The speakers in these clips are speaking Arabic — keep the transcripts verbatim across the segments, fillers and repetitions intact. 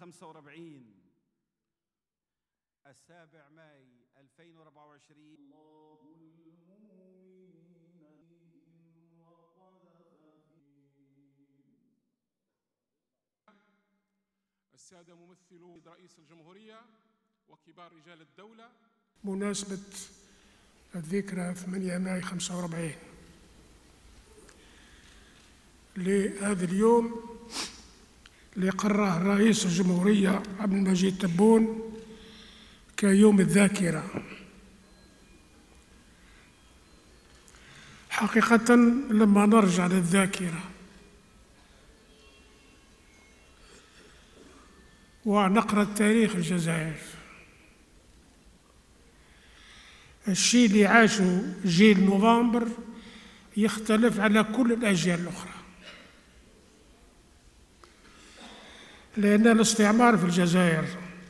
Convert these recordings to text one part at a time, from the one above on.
خمسة وأربعين السابع ماي ألفين وأربعة وعشرين. الله المؤمنين وقذف فيهم. السادة ممثلو رئيس الجمهورية وكبار رجال الدولة، مناسبة الذكرى ثمانية ماي خمسة وأربعين لهذا اليوم اللي قرره رئيس الجمهورية عبد المجيد تبون كيوم الذاكرة. حقيقة لما نرجع للذاكرة ونقرأ تاريخ الجزائر، الشيء اللي عاشه جيل نوفمبر يختلف على كل الأجيال الأخرى، لأن الاستعمار في الجزائر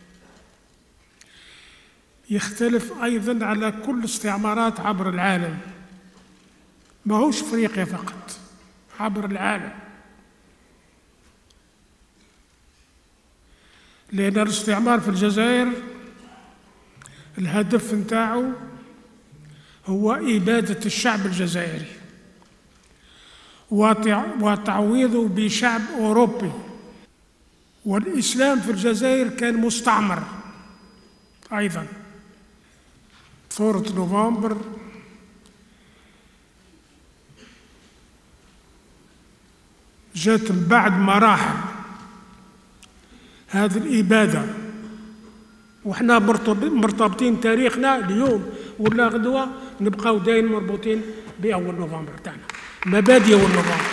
يختلف أيضاً على كل الاستعمارات عبر العالم، ما هوش أفريقيا فقط، عبر العالم. لأن الاستعمار في الجزائر الهدف نتاعو هو إبادة الشعب الجزائري وتعويضه بشعب أوروبي، والإسلام في الجزائر كان مستعمر أيضاً. ثورة نوفمبر جاءت بعد مراحل هذه الإبادة، وإحنا مرتبطين تاريخنا اليوم ولا غدوة نبقاو دايما مربوطين بأول نوفمبر تاعنا، مبادئ أول نوفمبر.